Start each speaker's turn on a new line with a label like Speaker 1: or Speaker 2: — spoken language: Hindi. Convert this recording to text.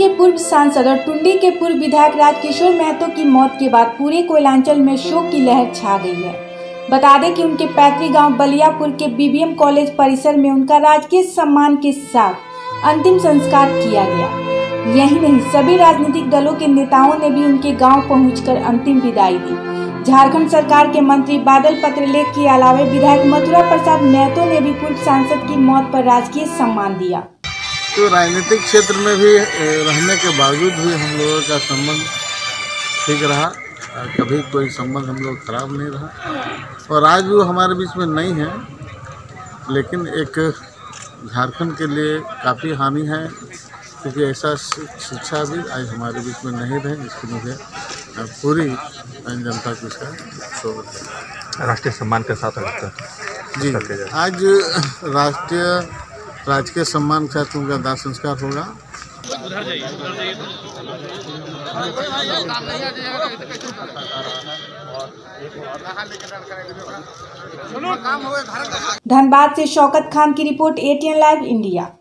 Speaker 1: के पूर्व सांसद और टुंडी के पूर्व विधायक राजकिशोर महतो की मौत के बाद पूरे कोयलांचल में शोक की लहर छा गई है। बता दें कि उनके पैतृक गांव बलियापुर के बीबीएम कॉलेज परिसर में उनका राजकीय सम्मान के साथ अंतिम संस्कार किया गया। यही नहीं, सभी राजनीतिक दलों के नेताओं ने भी उनके गांव पहुंचकर अंतिम विदाई दी। झारखंड सरकार के मंत्री बादल पत्रलेख के अलावा विधायक मथुरा प्रसाद महतो ने भी पूर्व सांसद की मौत पर राजकीय सम्मान दिया।
Speaker 2: तो राजनीतिक क्षेत्र में भी रहने के बावजूद भी हम लोगों का संबंध ठीक रहा, कभी कोई संबंध हम लोग खराब नहीं रहा। और आज वो हमारे बीच में नहीं है, लेकिन एक झारखंड के लिए काफ़ी हानि है, क्योंकि ऐसा शिक्षा भी आज हमारे बीच में नहीं रहे, जिसकी मुझे पूरी जनता को इसका शोक है।
Speaker 3: राष्ट्रीय सम्मान के साथ
Speaker 2: जी, आज राजकीय सम्मान के साथ उनका दाह संस्कार होगा।
Speaker 1: धनबाद से शौकत खान की रिपोर्ट, ATN लाइव इंडिया।